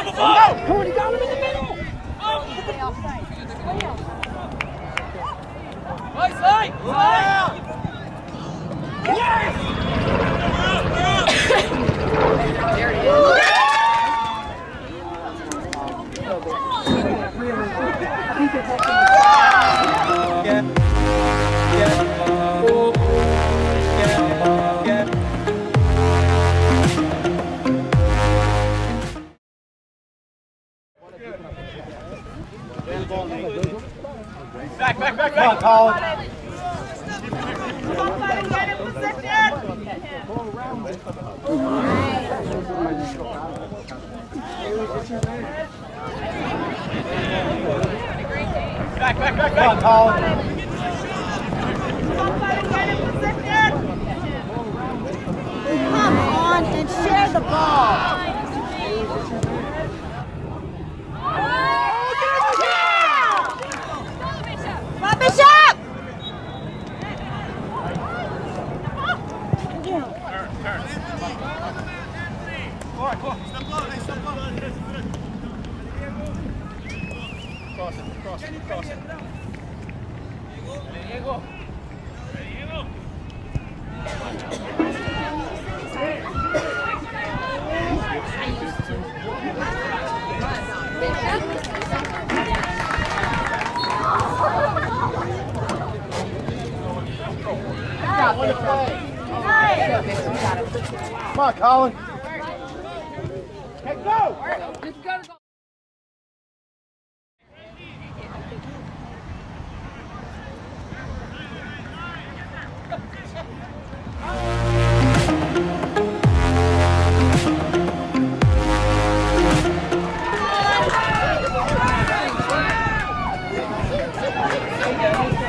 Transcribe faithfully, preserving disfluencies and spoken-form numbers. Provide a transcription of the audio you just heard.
Come on, he got him in the middle! Nice line! Yes! There it is. Yeah. Yeah. Back, back, back, back. Come on, Colin. Come on, buddy, get in position. Back, back, back, back. Come on, Colin. Come on, buddy, get in position. Come on and share the ball. Bishop! Cross it, cross it, cross it. Diego. Diego. Come on, Colin. Hey, go! Just gotta go. Thank you.